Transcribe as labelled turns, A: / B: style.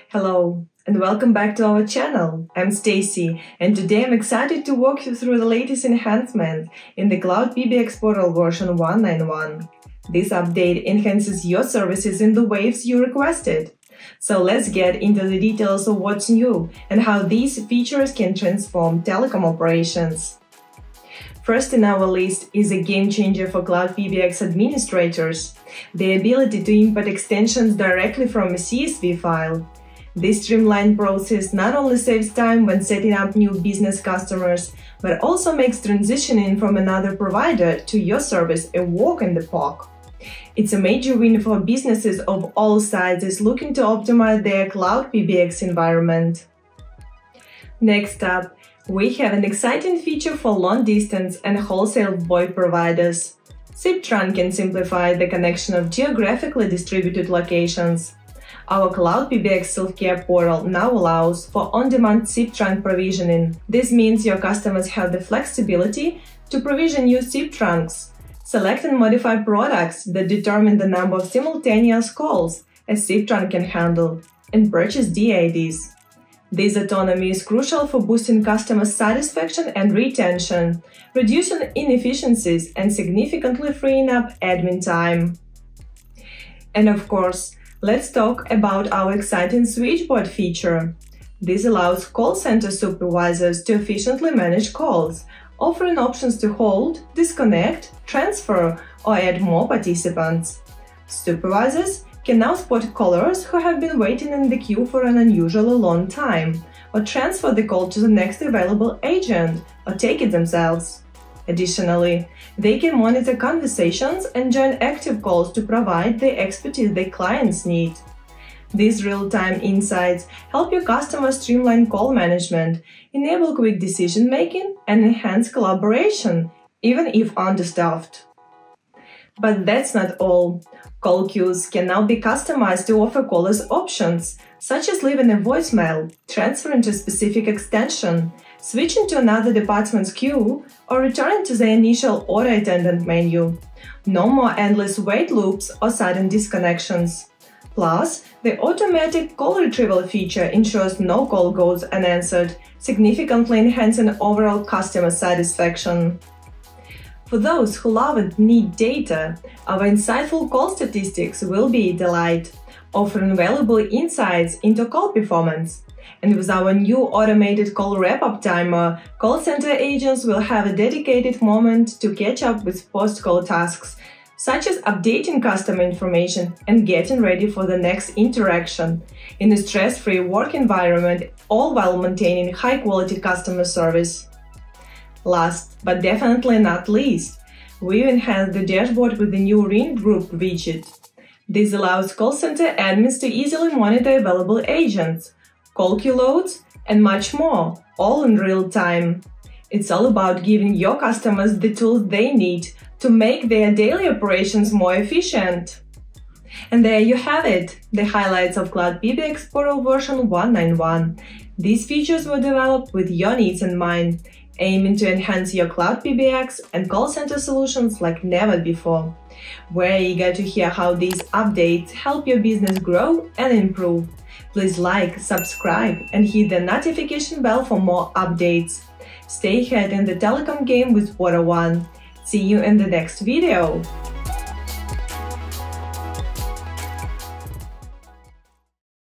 A: Hello and welcome back to our channel. I'm Stacy and today I'm excited to walk you through the latest enhancement in the Cloud PBX portal version 191. This update enhances your services in the ways you requested. So let's get into the details of what's new and how these features can transform telecom operations. First in our list is a game changer for Cloud PBX administrators, the ability to import extensions directly from a CSV file. This streamlined process not only saves time when setting up new business customers, but also makes transitioning from another provider to your service a walk in the park. It's a major win for businesses of all sizes looking to optimize their Cloud PBX environment. Next up, we have an exciting feature for long-distance and wholesale VoIP providers. SIP trunk can simplify the connection of geographically distributed locations. Our Cloud PBX self-care portal now allows for on-demand SIP trunk provisioning. This means your customers have the flexibility to provision new SIP trunks. Select and modify products that determine the number of simultaneous calls a SIP trunk can handle, and purchase DIDs. This autonomy is crucial for boosting customer satisfaction and retention, reducing inefficiencies and significantly freeing up admin time. And of course, let's talk about our exciting switchboard feature. This allows call center supervisors to efficiently manage calls, offering options to hold, disconnect, transfer, or add more participants. Supervisors can now spot callers who have been waiting in the queue for an unusually long time, or transfer the call to the next available agent, or take it themselves. Additionally, they can monitor conversations and join active calls to provide the expertise their clients need. These real-time insights help your customers streamline call management, enable quick decision-making, and enhance collaboration, even if understaffed. But that's not all. Call queues can now be customized to offer callers options, such as leaving a voicemail, transferring to a specific extension, switching to another department's queue, or returning to the initial auto attendant menu. No more endless wait loops or sudden disconnections. Plus, the automatic call retrieval feature ensures no call goes unanswered, significantly enhancing overall customer satisfaction. For those who love and need data, our insightful call statistics will be a delight, offering valuable insights into call performance. And with our new automated call wrap-up timer, call center agents will have a dedicated moment to catch up with post-call tasks, such as updating customer information and getting ready for the next interaction, in a stress-free work environment, all while maintaining high-quality customer service. Last, but definitely not least, we've enhanced the dashboard with the new Ring Group widget. This allows call center admins to easily monitor available agents, call queue loads, and much more, all in real time. It's all about giving your customers the tools they need to make their daily operations more efficient. And there you have it, the highlights of Cloud PBX portal version 191. These features were developed with your needs in mind, aiming to enhance your Cloud PBX and call center solutions like never before. We're eager to hear how these updates help your business grow and improve. Please like, subscribe, and hit the notification bell for more updates. Stay ahead in the telecom game with PortaOne. See you in the next video!